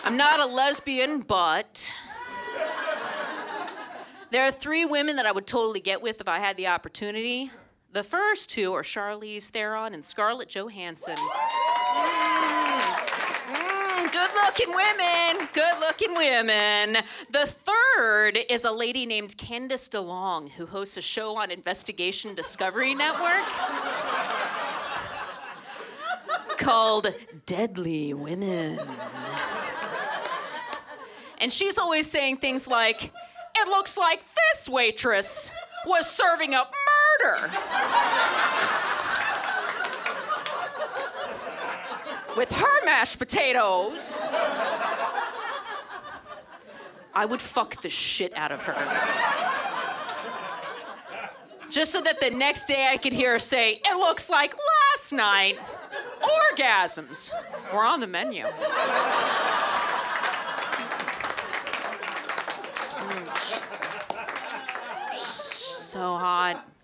I'm not a lesbian, but there are 3 women that I would totally get with if I had the opportunity. The first 2 are Charlize Theron and Scarlett Johansson. Good-looking women, good-looking women. The third is a lady named Candice DeLong, who hosts a show on Investigation Discovery Network called Deadly Women. And she's always saying things like, "It looks like this waitress was serving up murder." With her mashed potatoes. I would fuck the shit out of her. Just so that the next day I could hear her say, "It looks like last night, orgasms were on the menu." So hot.